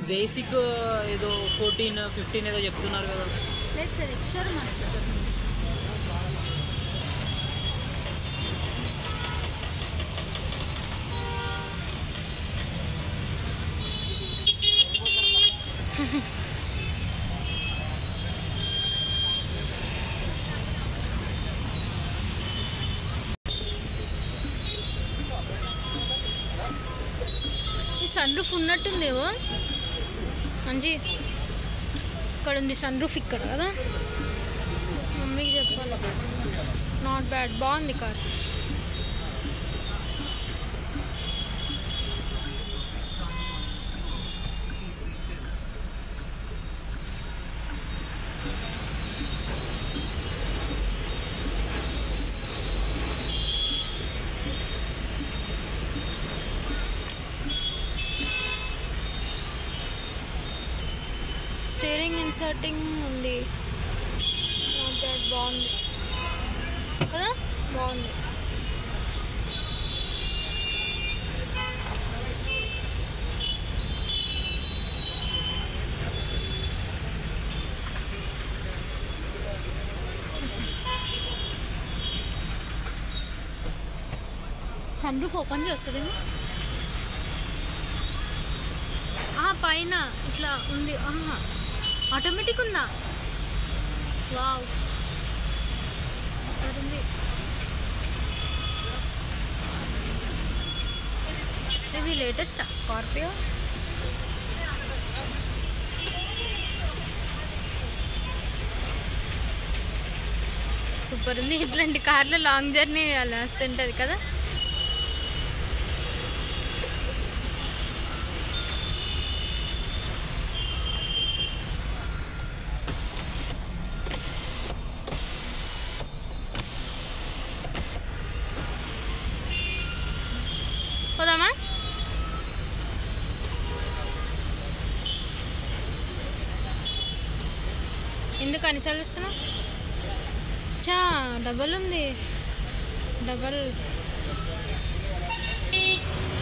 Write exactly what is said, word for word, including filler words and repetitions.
Basic ఏదో fourteen fifteen ఏదో చెప్తున్నారు కదా. లేదు సార్ ఎక్స్ట్రా మాట్లాడుతుంది. సన్ రూఫ్ ఉన్నట్టుందేవో మంచి ఇక్కడ ఉంది సన్ రూఫ్ ఇక్కడ కదా. మమ్మీకి చెప్పాలి. నాట్ బ్యాడ్, బాగుంది కార్. స్టీరింగ్ ఇన్సర్టింగ్ ఉంది. నాట్ బ్యాడ్, బాగుంది కదా, బాగుంది. సన్ రూఫ్ ఓపెన్ చేస్తుంది పైన ఇట్లా ఉంది. ఆటోమేటిక్ ఉందా? వావ్ సూపర్ ఉంది. ఇది లేటెస్ట్ స్కార్పియో. సూపర్ ఉంది. ఇట్లాంటి కార్లో లాంగ్ జర్నీ అలా వస్తుంటుంది కదా. పోదామా? ఎందుకు అనిసార్లు వస్తున్నావు? చా డబల్ ఉంది, డబల్